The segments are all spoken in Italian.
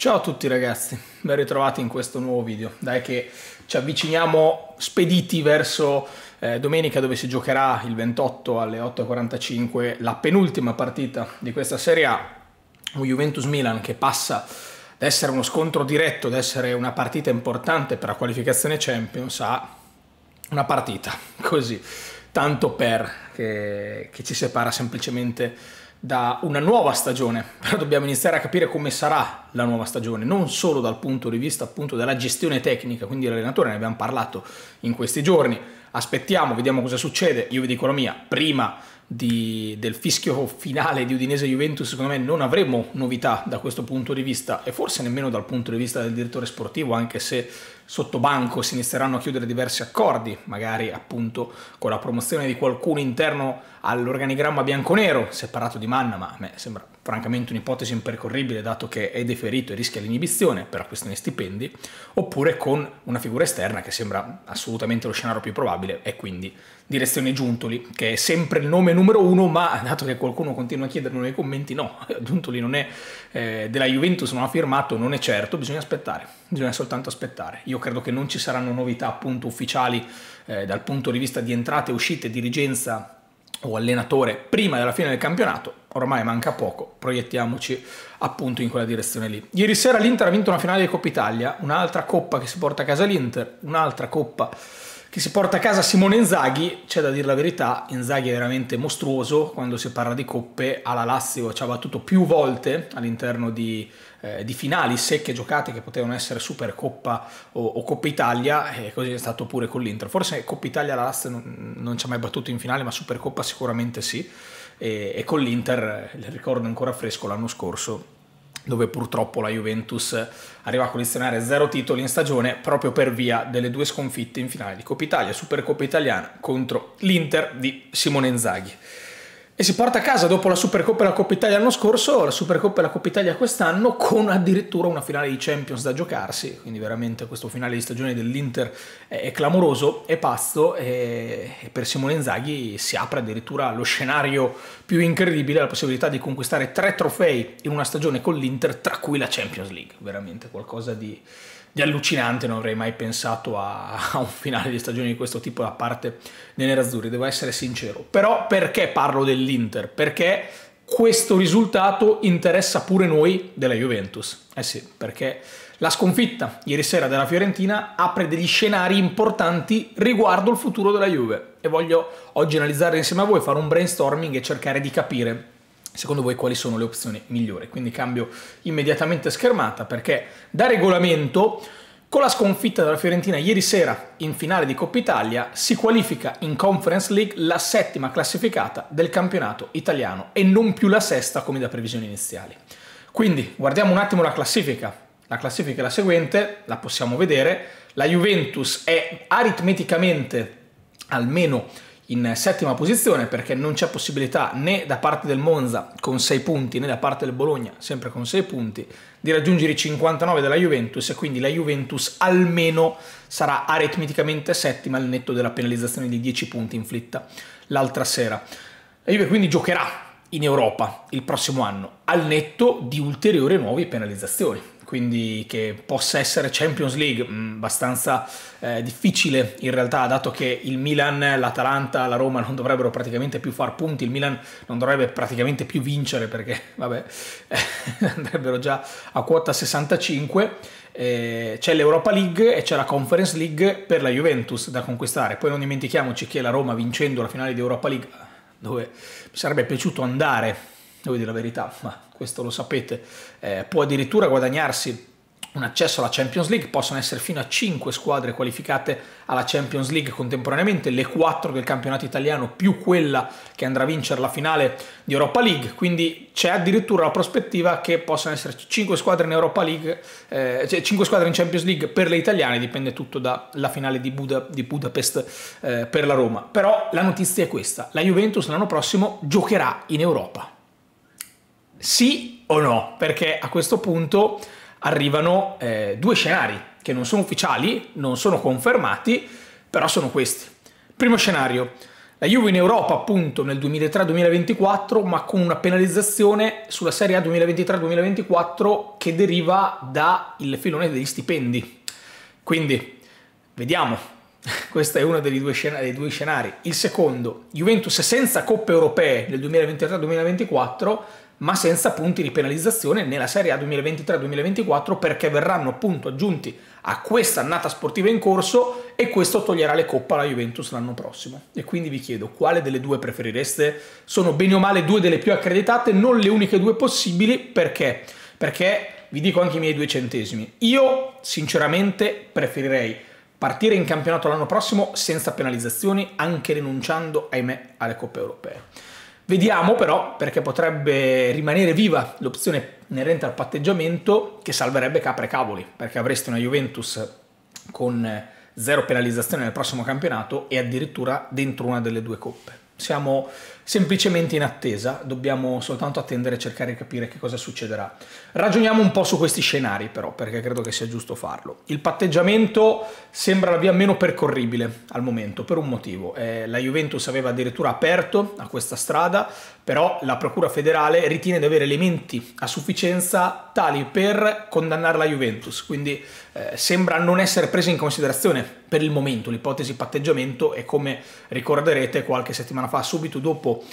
Ciao a tutti ragazzi, ben ritrovati in questo nuovo video. Dai che ci avviciniamo spediti verso domenica, dove si giocherà il 28 alle 8:45 la penultima partita di questa Serie A, un Juventus-Milan che passa da essere uno scontro diretto, da essere una partita importante per la qualificazione Champions, a una partita così, tanto per che ci separa semplicemente da una nuova stagione. Però dobbiamo iniziare a capire come sarà la nuova stagione, non solo dal punto di vista appunto della gestione tecnica, quindi l'allenatore, ne abbiamo parlato in questi giorni. Aspettiamo, vediamo cosa succede. Io vi dico la mia, prima del fischio finale di Udinese-Juventus secondo me non avremo novità da questo punto di vista, e forse nemmeno dal punto di vista del direttore sportivo, anche se sotto banco si inizieranno a chiudere diversi accordi, magari appunto con la promozione di qualcuno interno all'organigramma bianconero, separato di Manna, ma a me sembra francamente un'ipotesi impercorribile dato che è deferito e rischia l'inibizione per la questione stipendi, oppure con una figura esterna che sembra assolutamente lo scenario più probabile, e quindi direzione Giuntoli, che è sempre il nome numero uno, ma dato che qualcuno continua a chiederlo nei commenti, no, Giuntoli non è della Juventus, non ha firmato, non è certo, bisogna aspettare, bisogna soltanto aspettare. Io credo che non ci saranno novità appunto ufficiali dal punto di vista di entrate, uscite, dirigenza o allenatore prima della fine del campionato. Ormai manca poco, proiettiamoci appunto in quella direzione lì. Ieri sera l'Inter ha vinto una finale di Coppa Italia, un'altra coppa che si porta a casa l'Inter, un'altra coppa che si porta a casa Simone Inzaghi. C'è da dire la verità, Inzaghi è veramente mostruoso quando si parla di coppe. Alla Lazio ci ha battuto più volte all'interno di finali secche giocate che potevano essere Supercoppa o Coppa Italia, e così è stato pure con l'Inter. Forse Coppa Italia la Lazio non ci ha mai battuto in finale, ma Supercoppa sicuramente sì, e con l'Inter ricordo ancora fresco l'anno scorso, dove purtroppo la Juventus arriva a collezionare 0 titoli in stagione proprio per via delle 2 sconfitte in finale di Coppa Italia, Supercoppa italiana contro l'Inter di Simone Inzaghi. E si porta a casa, dopo la Supercoppa e la Coppa Italia l'anno scorso, la Supercoppa e la Coppa Italia quest'anno, con addirittura una finale di Champions da giocarsi. Quindi veramente questo finale di stagione dell'Inter è clamoroso, è pazzo, e per Simone Inzaghi si apre addirittura lo scenario più incredibile, la possibilità di conquistare 3 trofei in una stagione con l'Inter, tra cui la Champions League. Veramente qualcosa di allucinante. Non avrei mai pensato a un finale di stagione di questo tipo da parte dei nerazzurri, devo essere sincero. Però perché parlo dell'Inter? Perché questo risultato interessa pure noi della Juventus. Eh sì, perché la sconfitta ieri sera della Fiorentina apre degli scenari importanti riguardo il futuro della Juve, e voglio oggi analizzare insieme a voi, fare un brainstorming e cercare di capire secondo voi quali sono le opzioni migliori. Quindi cambio immediatamente schermata, perché da regolamento, con la sconfitta della Fiorentina ieri sera in finale di Coppa Italia, si qualifica in Conference League la 7ª classificata del campionato italiano e non più la 6ª come da previsioni iniziali. Quindi guardiamo un attimo la classifica. La classifica è la seguente, la possiamo vedere. La Juventus è aritmeticamente almeno in 7ª posizione, perché non c'è possibilità né da parte del Monza con 6 punti né da parte del Bologna sempre con 6 punti di raggiungere i 59 della Juventus, e quindi la Juventus almeno sarà aritmeticamente 7ª al netto della penalizzazione di 10 punti inflitta l'altra sera. La Juve quindi giocherà in Europa il prossimo anno al netto di ulteriori nuove penalizzazioni, quindi che possa essere Champions League abbastanza difficile in realtà, dato che il Milan, l'Atalanta, la Roma non dovrebbero praticamente più far punti, il Milan non dovrebbe praticamente più vincere, perché vabbè andrebbero già a quota 65. C'è l'Europa League e c'è la Conference League per la Juventus da conquistare. Poi non dimentichiamoci che la Roma, vincendo la finale di Europa League, dove mi sarebbe piaciuto andare, devo dire la verità, ma questo lo sapete, può addirittura guadagnarsi un accesso alla Champions League. Possono essere fino a 5 squadre qualificate alla Champions League contemporaneamente, le 4 del campionato italiano più quella che andrà a vincere la finale di Europa League. Quindi c'è addirittura la prospettiva che possano esserci 5 squadre in Europa League, cioè 5 squadre in Champions League per le italiane, dipende tutto dalla finale di Budapest per la Roma. Però la notizia è questa: la Juventus l'anno prossimo giocherà in Europa. Sì o no? Perché a questo punto arrivano 2 scenari che non sono ufficiali, non sono confermati, però sono questi. Primo scenario: La Juve in Europa appunto nel 2023-2024, ma con una penalizzazione sulla Serie A 2023-2024 che deriva dal filone degli stipendi. Quindi, vediamo, questo è uno dei due scenari. Il secondo, Juventus senza coppe europee nel 2023-2024, ma senza punti di penalizzazione nella Serie A 2023-2024 perché verranno appunto aggiunti a questa annata sportiva in corso e questo toglierà le coppe alla Juventus l'anno prossimo. E quindi vi chiedo quale delle due preferireste? Sono bene o male due delle più accreditate, non le uniche due possibili, perché? Perché vi dico anche i miei 2 centesimi. Io sinceramente preferirei partire in campionato l'anno prossimo senza penalizzazioni, anche rinunciando, ahimè, alle coppe europee. Vediamo però, perché potrebbe rimanere viva l'opzione inerente al patteggiamento che salverebbe capre e cavoli, perché avreste una Juventus con 0 penalizzazione nel prossimo campionato e addirittura dentro una delle 2 coppe. Siamo semplicemente in attesa, dobbiamo soltanto attendere e cercare di capire che cosa succederà. Ragioniamo un po' su questi scenari però, perché credo che sia giusto farlo. Il patteggiamento sembra la via meno percorribile al momento, per un motivo. La Juventus aveva addirittura aperto a questa strada, però la Procura federale ritiene di avere elementi a sufficienza tali per condannare la Juventus, quindi sembra non essere presa in considerazione per il momento l'ipotesi patteggiamento e, come ricorderete, qualche settimana fa, subito dopo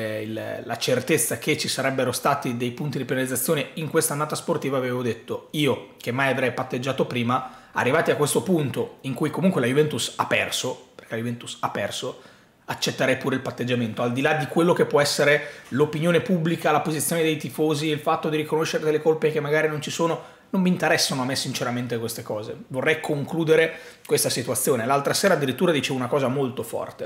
la certezza che ci sarebbero stati dei punti di penalizzazione in questa annata sportiva, avevo detto io, che mai avrei patteggiato prima, arrivati a questo punto in cui comunque la Juventus ha perso, perché la Juventus ha perso, accetterei pure il patteggiamento, al di là di quello che può essere l'opinione pubblica, la posizione dei tifosi, il fatto di riconoscere delle colpe che magari non ci sono. Non mi interessano a me sinceramente queste cose, vorrei concludere questa situazione. L'altra sera addirittura dicevo una cosa molto forte: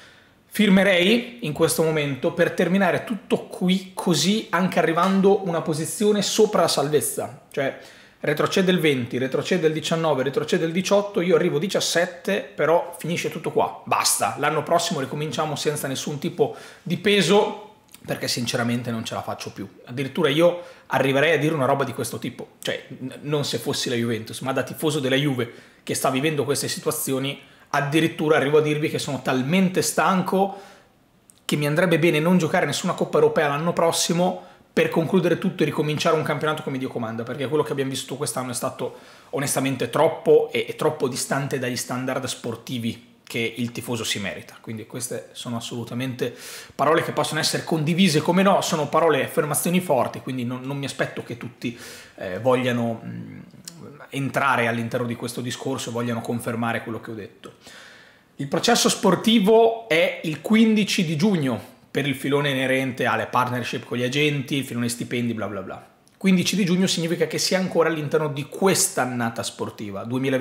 firmerei in questo momento per terminare tutto qui, così anche arrivando una posizione sopra la salvezza, cioè retrocede il 20, retrocede il 19, retrocede il 18, io arrivo 17, però finisce tutto qua, basta, l'anno prossimo ricominciamo senza nessun tipo di peso, perché sinceramente non ce la faccio più. Addirittura io arriverei a dire una roba di questo tipo, cioè non se fossi la Juventus, ma da tifoso della Juve che sta vivendo queste situazioni, addirittura arrivo a dirvi che sono talmente stanco che mi andrebbe bene non giocare nessuna Coppa Europea l'anno prossimo per concludere tutto e ricominciare un campionato come Dio comanda, perché quello che abbiamo visto quest'anno è stato onestamente troppo e troppo distante dagli standard sportivi che il tifoso si merita. Quindi queste sono assolutamente parole che possono essere condivise, come no, sono parole e affermazioni forti, quindi non mi aspetto che tutti vogliano entrare all'interno di questo discorso e vogliano confermare quello che ho detto. Il processo sportivo è il 15 di giugno per il filone inerente alle partnership con gli agenti, il filone stipendi, bla bla bla. 15 di giugno significa che si è ancora all'interno di questa annata sportiva,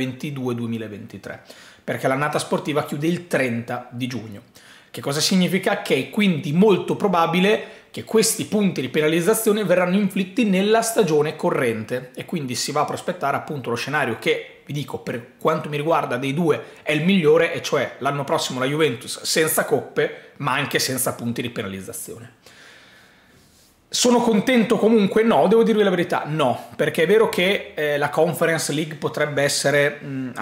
2022-2023, perché l'annata sportiva chiude il 30 di giugno. Che cosa significa? Che è quindi molto probabile che questi punti di penalizzazione verranno inflitti nella stagione corrente e quindi si va a prospettare appunto lo scenario che, vi dico, per quanto mi riguarda dei due è il migliore, e cioè l'anno prossimo la Juventus senza coppe ma anche senza punti di penalizzazione. Sono contento comunque? No, devo dirvi la verità, no, perché è vero che la Conference League potrebbe essere,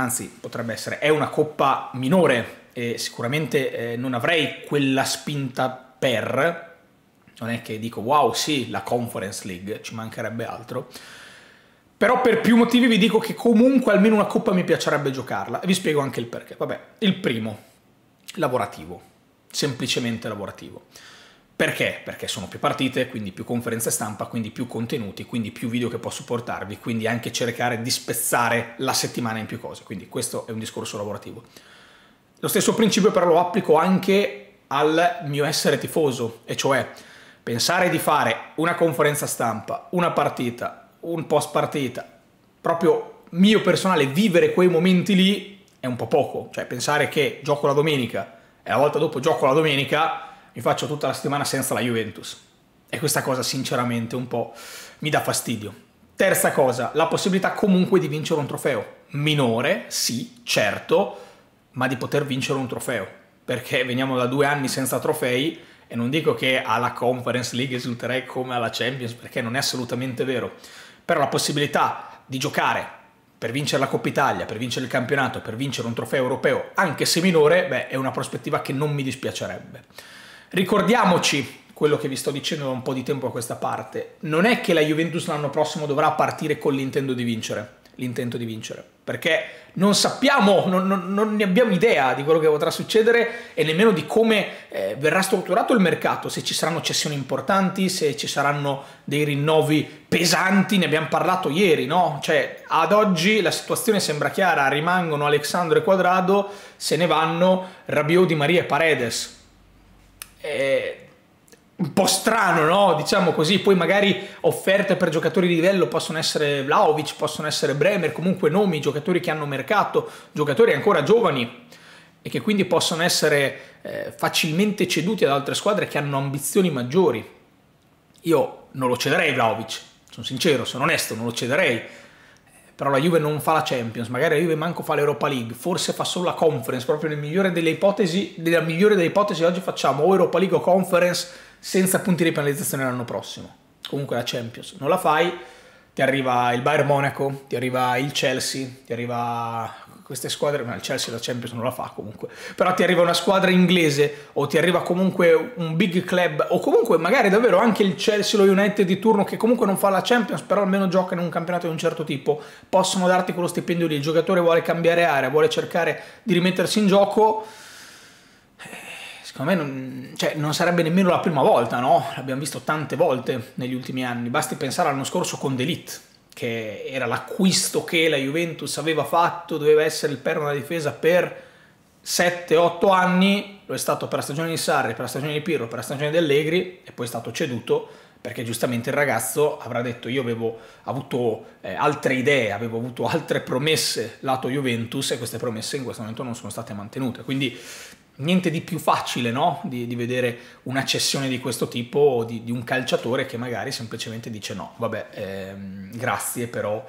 è una coppa minore e sicuramente non avrei quella spinta per, non è che dico wow sì, la Conference League, ci mancherebbe altro, però per più motivi vi dico che comunque almeno una coppa mi piacerebbe giocarla e vi spiego anche il perché. Vabbè, il primo, lavorativo, semplicemente lavorativo. Perché? Perché sono più partite, quindi più conferenze stampa, quindi più contenuti, quindi più video che posso portarvi, quindi anche cercare di spezzare la settimana in più cose, quindi questo è un discorso lavorativo. Lo stesso principio però lo applico anche al mio essere tifoso, e cioè pensare di fare una conferenza stampa, una partita, un post partita, proprio mio personale, vivere quei momenti lì è un po' poco, cioè pensare che gioco la domenica e la volta dopo gioco la domenica mi faccio tutta la settimana senza la Juventus e questa cosa sinceramente un po' mi dà fastidio. Terza cosa, la possibilità comunque di vincere un trofeo, minore, sì, certo, ma di poter vincere un trofeo, perché veniamo da 2 anni senza trofei e non dico che alla Conference League esulterei come alla Champions, perché non è assolutamente vero, però la possibilità di giocare per vincere la Coppa Italia, per vincere il campionato, per vincere un trofeo europeo, anche se minore, beh, è una prospettiva che non mi dispiacerebbe. Ricordiamoci quello che vi sto dicendo da un po' di tempo a questa parte. Non è che la Juventus l'anno prossimo dovrà partire con l'intento di vincere, perché non sappiamo, non ne abbiamo idea di quello che potrà succedere e nemmeno di come verrà strutturato il mercato, se ci saranno cessioni importanti, se ci saranno dei rinnovi pesanti, ne abbiamo parlato ieri, no? Cioè, ad oggi la situazione sembra chiara, rimangono Alexandro e Quadrado, se ne vanno Rabiot, Di Maria e Paredes. Un po' strano, no? Diciamo così, poi magari offerte per giocatori di livello possono essere Vlahovic, possono essere Bremer, comunque nomi, giocatori che hanno mercato, giocatori ancora giovani e che quindi possono essere facilmente ceduti ad altre squadre che hanno ambizioni maggiori. Io non lo cederei Vlahovic, sono sincero, sono onesto, non lo cederei, però la Juve non fa la Champions, magari la Juve manco fa l'Europa League, forse fa solo la Conference, proprio nella migliore delle ipotesi oggi facciamo o Europa League o Conference senza punti di penalizzazione l'anno prossimo. Comunque la Champions non la fai, ti arriva il Bayern Monaco, ti arriva il Chelsea, ti arriva queste squadre, ma il Chelsea la Champions non la fa comunque, però ti arriva una squadra inglese o ti arriva comunque un big club o comunque magari davvero anche il Chelsea o lo United di turno che comunque non fa la Champions però almeno gioca in un campionato di un certo tipo, possono darti quello stipendio lì, il giocatore vuole cambiare area, vuole cercare di rimettersi in gioco. Secondo me non sarebbe nemmeno la prima volta, no? L'abbiamo visto tante volte negli ultimi anni. Basti pensare all'anno scorso con De Ligt, che era l'acquisto che la Juventus aveva fatto, doveva essere il perno della difesa per 7-8 anni, lo è stato per la stagione di Sarri, per la stagione di Pirlo, per la stagione di Allegri e poi è stato ceduto perché giustamente il ragazzo avrà detto io avevo avuto altre idee, avevo avuto altre promesse lato Juventus e queste promesse in questo momento non sono state mantenute. Quindi niente di più facile, no? Di vedere una cessione di questo tipo di un calciatore che magari semplicemente dice no, vabbè, grazie, però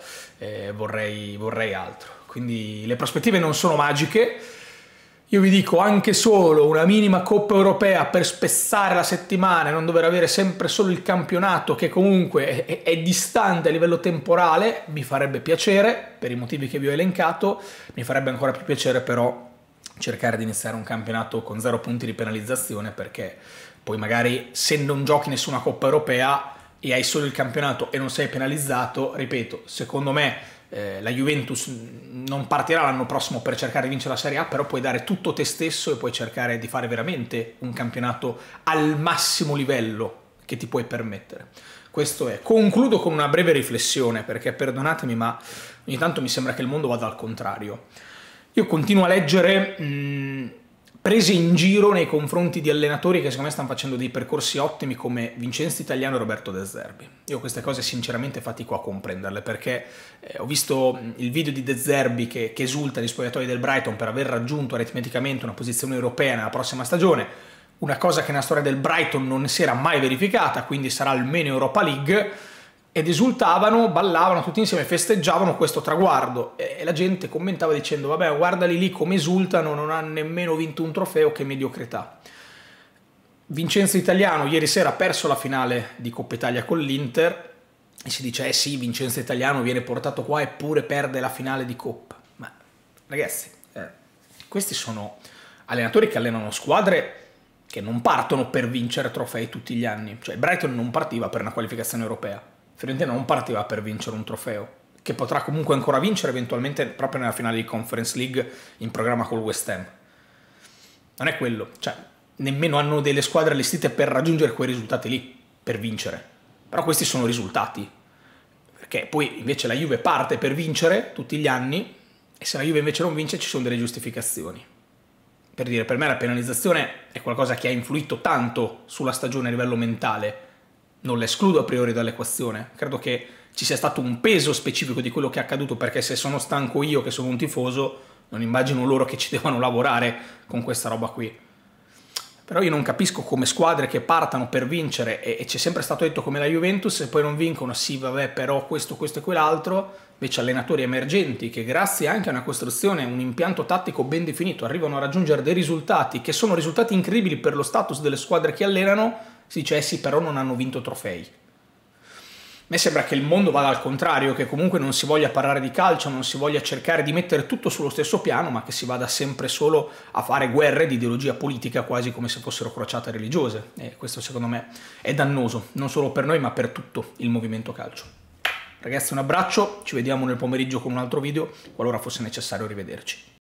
vorrei altro. Quindi le prospettive non sono magiche. Io vi dico anche solo una minima Coppa Europea per spezzare la settimana e non dover avere sempre solo il campionato che comunque è distante a livello temporale, mi farebbe piacere per i motivi che vi ho elencato, mi farebbe ancora più piacere però cercare di iniziare un campionato con 0 punti di penalizzazione perché poi magari se non giochi nessuna Coppa Europea e hai solo il campionato e non sei penalizzato, ripeto, secondo me la Juventus non partirà l'anno prossimo per cercare di vincere la Serie A, però puoi dare tutto te stesso e puoi cercare di fare veramente un campionato al massimo livello che ti puoi permettere. Questo è. Concludo con una breve riflessione perché perdonatemi ma ogni tanto mi sembra che il mondo vada al contrario. Io continuo a leggere prese in giro nei confronti di allenatori che secondo me stanno facendo dei percorsi ottimi come Vincenzo Italiano e Roberto De Zerbi. Io queste cose sinceramente fatico a comprenderle perché ho visto il video di De Zerbi che esulta agli spogliatoi del Brighton per aver raggiunto aritmeticamente una posizione europea nella prossima stagione, una cosa che nella storia del Brighton non si era mai verificata, quindi sarà almeno Europa League, ed esultavano, ballavano tutti insieme, festeggiavano questo traguardo e la gente commentava dicendo vabbè guardali lì come esultano, non hanno nemmeno vinto un trofeo, che mediocrità. Vincenzo Italiano ieri sera ha perso la finale di Coppa Italia con l'Inter e si dice sì, Vincenzo Italiano viene portato qua eppure perde la finale di Coppa. Ma ragazzi, questi sono allenatori che allenano squadre che non partono per vincere trofei tutti gli anni, cioè Brighton non partiva per una qualificazione europea, Fiorentina non partiva per vincere un trofeo, che potrà comunque ancora vincere eventualmente proprio nella finale di Conference League in programma col West Ham. Non è quello, cioè nemmeno hanno delle squadre allestite per raggiungere quei risultati lì, per vincere. Però questi sono risultati, perché poi invece la Juve parte per vincere tutti gli anni e se la Juve invece non vince ci sono delle giustificazioni. Per dire, per me la penalizzazione è qualcosa che ha influito tanto sulla stagione a livello mentale, non l'escludo a priori dall'equazione, credo che ci sia stato un peso specifico di quello che è accaduto perché se sono stanco io che sono un tifoso non immagino loro che ci devono lavorare con questa roba qui. Però io non capisco come squadre che partano per vincere e c'è sempre stato detto come la Juventus e poi non vincono, sì vabbè però questo e quell'altro, invece allenatori emergenti che grazie anche a una costruzione, un impianto tattico ben definito arrivano a raggiungere dei risultati che sono risultati incredibili per lo status delle squadre che allenano, si dice sì però non hanno vinto trofei. me sembra che il mondo vada al contrario, che comunque non si voglia parlare di calcio, non si voglia cercare di mettere tutto sullo stesso piano, ma che si vada sempre solo a fare guerre di ideologia politica, quasi come se fossero crociate religiose. E questo secondo me è dannoso, non solo per noi, ma per tutto il movimento calcio. Ragazzi, un abbraccio, ci vediamo nel pomeriggio con un altro video, qualora fosse necessario rivederci.